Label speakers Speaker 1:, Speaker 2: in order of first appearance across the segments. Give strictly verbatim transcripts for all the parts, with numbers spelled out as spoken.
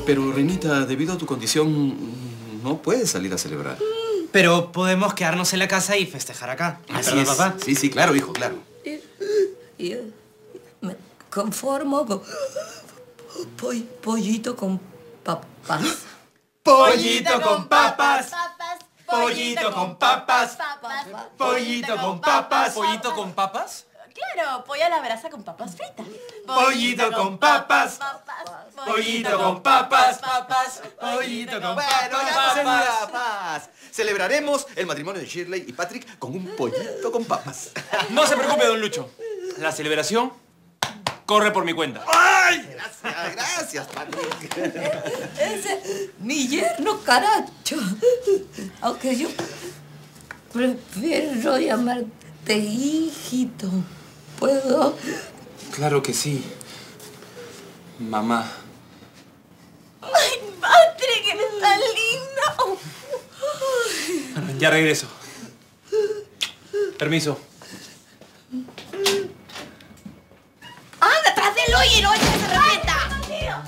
Speaker 1: Pero, Reinita, debido a tu condición, no puedes salir a celebrar.
Speaker 2: Pero podemos quedarnos en la casa y festejar acá.
Speaker 1: Así es. Papá? Sí, sí, claro, hijo, claro.
Speaker 3: Yo me conformo con po pollito con papas.
Speaker 2: Pollito con papas. Pollito con papas. Pollito con papas. ¿Pollito con papas?
Speaker 4: Claro, pollo a la brasa con papas fritas.
Speaker 2: Pollito con papas. Pollito con papas.
Speaker 4: Papas.
Speaker 2: Pollito con
Speaker 1: Bueno, ya no la paz. Celebraremos el matrimonio de Shirley y Patrick con un pollito con papas.
Speaker 5: No se preocupe, don Lucho. La celebración corre por mi cuenta.
Speaker 1: ¡Ay! Gracias, gracias, Patrick.
Speaker 3: Ese es mi yerno caracho. Aunque yo prefiero llamarte hijito. ¿Puedo?
Speaker 5: Claro que sí. Mamá.
Speaker 4: ¡Ay, Patrick, eres tan lindo!
Speaker 5: Bueno, ya regreso. Permiso.
Speaker 4: ¡Anda, tras del oye, no, ya se revienta!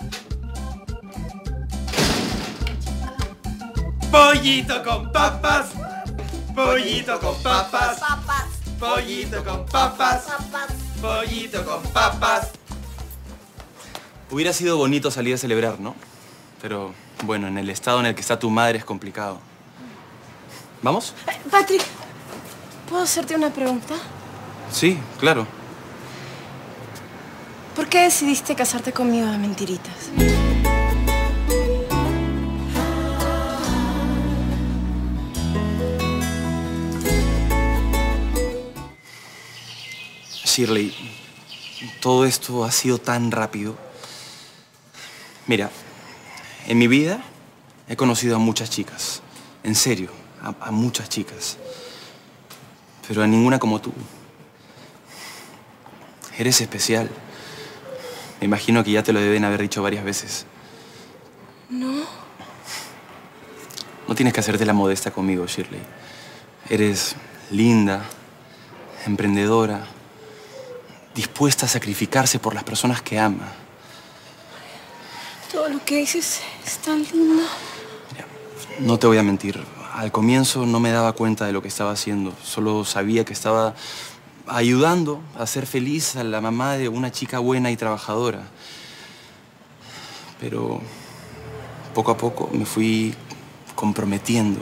Speaker 2: Pollito con papas. Pollito con papas.
Speaker 4: Papas.
Speaker 2: Pollito con papas.
Speaker 4: Papas.
Speaker 2: Pollito con papas.
Speaker 5: Hubiera sido bonito salir a celebrar, ¿no? Pero, bueno, en el estado en el que está tu madre es complicado. ¿Vamos?
Speaker 4: Eh, Patrick, ¿puedo hacerte una pregunta?
Speaker 5: Sí, claro.
Speaker 4: ¿Por qué decidiste casarte conmigo de mentiritas?
Speaker 5: Shirley, todo esto ha sido tan rápido. Mira, en mi vida he conocido a muchas chicas. En serio, a, a muchas chicas. Pero a ninguna como tú. Eres especial. Me imagino que ya te lo deben haber dicho varias veces.
Speaker 4: No.
Speaker 5: No tienes que hacerte la modesta conmigo, Shirley. Eres linda, emprendedora, dispuesta a sacrificarse por las personas que ama.
Speaker 4: Todo lo que dices es tan lindo.
Speaker 5: Mira, no te voy a mentir. Al comienzo no me daba cuenta de lo que estaba haciendo. Solo sabía que estaba ayudando a hacer feliz a la mamá de una chica buena y trabajadora. Pero poco a poco me fui comprometiendo.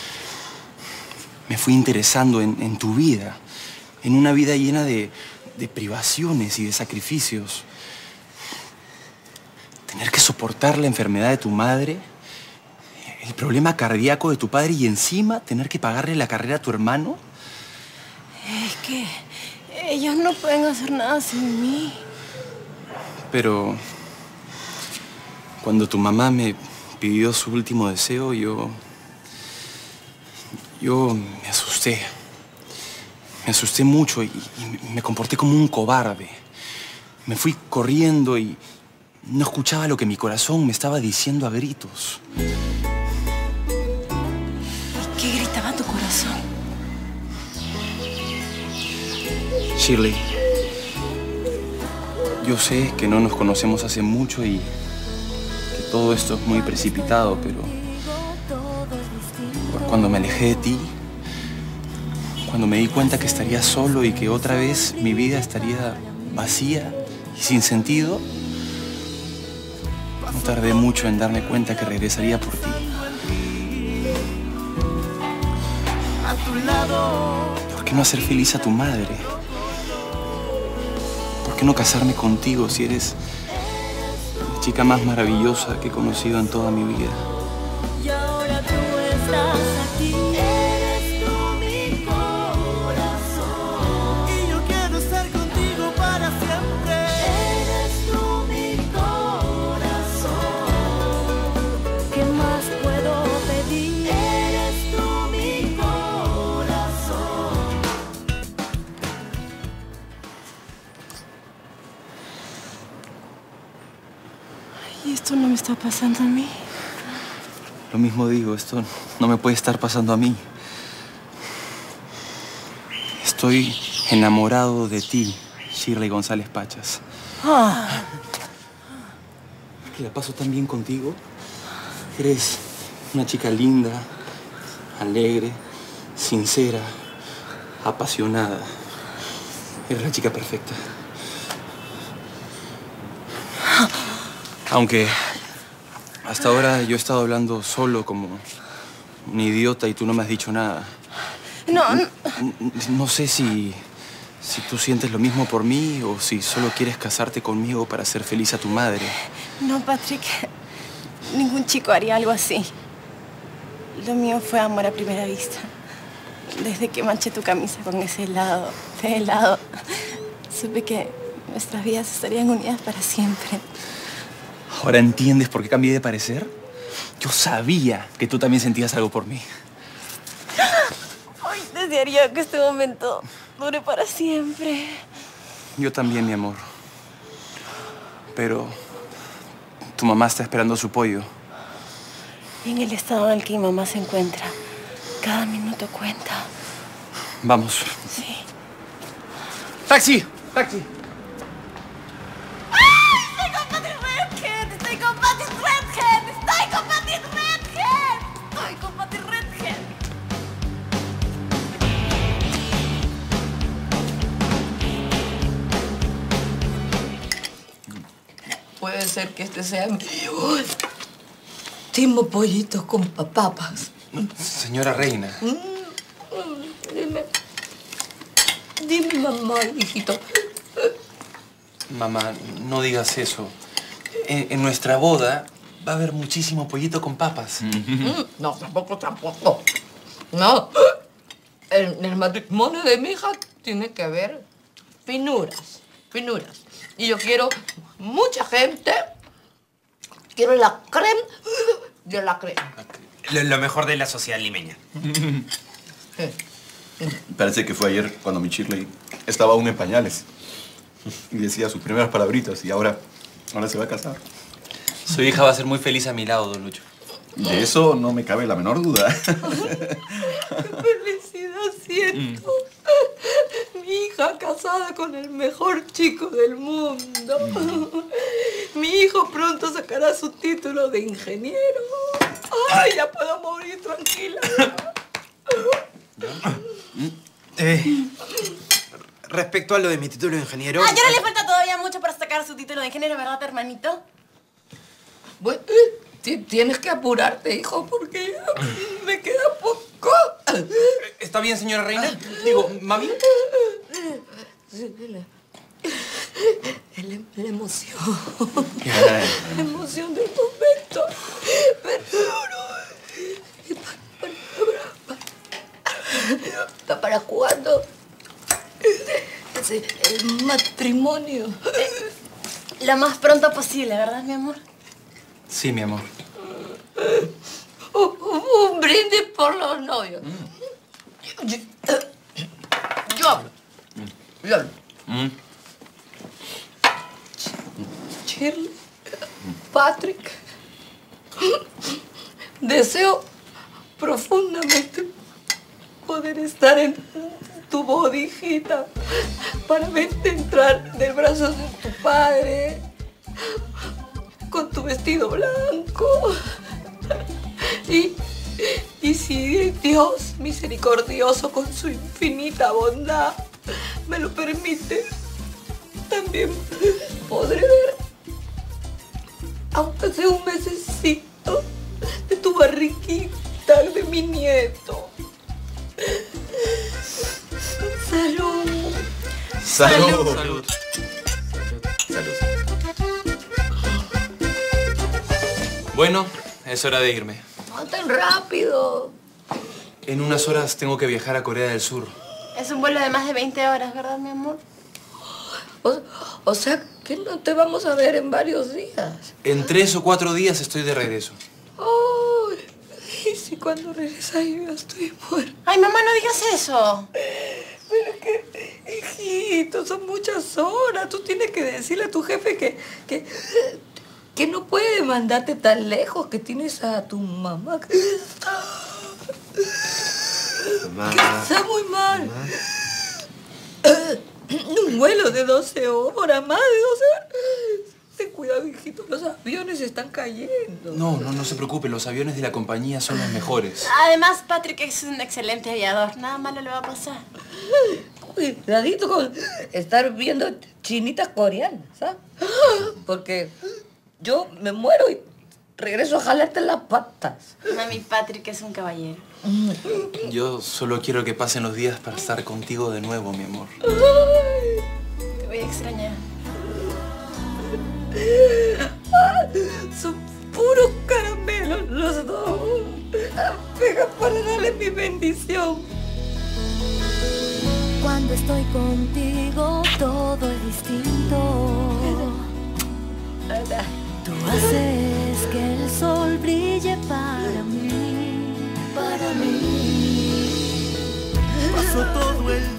Speaker 5: Me fui interesando en, en tu vida. En una vida llena de, de privaciones y de sacrificios. Tener que soportar la enfermedad de tu madre, el problema cardíaco de tu padre y encima tener que pagarle la carrera a tu hermano.
Speaker 4: Es que ellos no pueden hacer nada sin mí.
Speaker 5: Pero cuando tu mamá me pidió su último deseo, yo... Yo me asusté. Me asusté mucho y, y me comporté como un cobarde. Me fui corriendo y no escuchaba lo que mi corazón me estaba diciendo a gritos.
Speaker 4: ¿Y qué gritaba tu corazón?
Speaker 5: Shirley, yo sé que no nos conocemos hace mucho y que todo esto es muy precipitado, pero cuando me alejé de ti, cuando me di cuenta que estaría solo y que otra vez mi vida estaría vacía y sin sentido, no tardé mucho en darme cuenta que regresaría por ti. ¿Por qué no hacer feliz a tu madre? ¿Por qué no casarme contigo si eres la chica más maravillosa que he conocido en toda mi vida?
Speaker 6: Y ahora tú estás aquí. Eres tú mi corazón. Y yo quiero estar contigo para siempre. Eres tú mi corazón. ¿Qué más puedo pedir? Eres tú mi corazón.
Speaker 4: Y esto no me está pasando a mí.
Speaker 5: Lo mismo digo, esto no me puede estar pasando a mí. Estoy enamorado de ti, Shirley González Pachas.
Speaker 4: Ah.
Speaker 5: que la paso tan bien contigo. Eres una chica linda, alegre, sincera, apasionada. Eres la chica perfecta. Aunque hasta ahora yo he estado hablando solo como un idiota y tú no me has dicho nada.
Speaker 4: No, no.
Speaker 5: No sé si, si tú sientes lo mismo por mí o si solo quieres casarte conmigo para hacer feliz a tu madre.
Speaker 4: No, Patrick. Ningún chico haría algo así. Lo mío fue amor a primera vista. Desde que manché tu camisa con ese helado, de helado, supe que nuestras vidas estarían unidas para siempre.
Speaker 5: ¿Ahora entiendes por qué cambié de parecer? Yo sabía que tú también sentías algo por mí.
Speaker 4: Ay, desearía que este momento dure para siempre.
Speaker 5: Yo también, mi amor. Pero tu mamá está esperando su pollo.
Speaker 4: Y en el estado en el que mi mamá se encuentra, cada minuto cuenta.
Speaker 5: Vamos.
Speaker 4: Sí.
Speaker 5: ¡Taxi! ¡Taxi!
Speaker 4: ¡Estoy con Patrick Redhead! ¡Estoy con Patrick Redhead! ¡Estoy con Patrick Redhead! ¡Estoy con Patrick Redhead!
Speaker 3: Puede ser que este sea mi último pollito con papas.
Speaker 5: Señora Reina.
Speaker 3: Dime. Dime, mamá, hijito.
Speaker 5: Mamá, no digas eso. En, en nuestra boda va a haber muchísimo pollito con papas.
Speaker 3: No, tampoco, tampoco. No. En el matrimonio de mi hija tiene que haber finuras, finuras. Y yo quiero mucha gente. Quiero la crema de la crema.
Speaker 2: Lo, lo mejor de la sociedad limeña.
Speaker 1: Parece que fue ayer cuando mi Shirley estaba aún en pañales. Y decía sus primeras palabritas y ahora, ahora se va a casar.
Speaker 5: Su hija va a ser muy feliz a mi lado, don Lucho.
Speaker 1: De eso no me cabe la menor duda.
Speaker 3: ¡Qué felicidad siento! Mi hija casada con el mejor chico del mundo. Mi hijo pronto sacará su título de ingeniero. ¡Ay, ya puedo morir tranquila!
Speaker 2: Eh, respecto a lo de mi título de ingeniero...
Speaker 4: Ah, ya no le falta todavía mucho para sacar su título de ingeniero, ¿verdad, hermanito?
Speaker 3: Bueno, ti- tienes que apurarte, hijo, porque me queda poco.
Speaker 5: ¿Está bien, señora Reina? Digo, mami.
Speaker 3: Sí, la, la, la emoción. La emoción del momento. Pero no. ¿Para, para, para, para cuándo? Es el matrimonio.
Speaker 4: Lo más pronto posible, ¿verdad, mi amor?
Speaker 5: Sí, mi amor.
Speaker 3: Un, un brindis por los novios. Yo, yo, yo hablo. Yo hablo.
Speaker 5: Mm.
Speaker 3: Shirley, Patrick, deseo profundamente poder estar en tu boda, hijita, para verte entrar del brazo de tu padre con tu vestido blanco. Y, y si Dios misericordioso con su infinita bondad me lo permite, también podré ver, aunque sea un mesecito, de tu barriguita, de mi nieto. Salud.
Speaker 1: ¡Salud!
Speaker 5: Salud.
Speaker 1: Salud.
Speaker 5: Bueno, es hora de irme.
Speaker 3: No tan rápido.
Speaker 5: En unas horas tengo que viajar a Corea del Sur.
Speaker 4: Es un vuelo de más de veinte horas, ¿verdad, mi amor?
Speaker 3: O, o sea, que no te vamos a ver en varios días.
Speaker 5: En tres o cuatro días estoy de regreso.
Speaker 3: Ay, y si cuando regresas yo ya estoy muerta.
Speaker 4: Ay, mamá, no digas eso.
Speaker 3: Pero es que, hijito, son muchas horas. Tú tienes que decirle a tu jefe que, que, que no puede mandarte tan lejos, que tienes a tu mamá que está,
Speaker 2: Mamá.
Speaker 3: que está muy mal. Un vuelo de doce horas, más de doce horas. ¿De cuidado, hijito. Los aviones están cayendo.
Speaker 5: No, no, no se preocupe. Los aviones de la compañía son los mejores.
Speaker 4: Además, Patrick es un excelente aviador. Nada malo le va a pasar.
Speaker 3: Cuidadito con estar viendo chinitas coreanas, ¿sabes? Porque yo me muero y regreso a jalarte las patas.
Speaker 4: Mami, Patrick es un caballero.
Speaker 5: Yo solo quiero que pasen los días para estar contigo de nuevo, mi amor.
Speaker 4: Te voy a extrañar.
Speaker 3: Son puros caramelos los dos. Pega para darle mi bendición.
Speaker 6: Cuando estoy contigo todo es distinto. Tú haces que el sol brille para mí, para mí. Paso todo el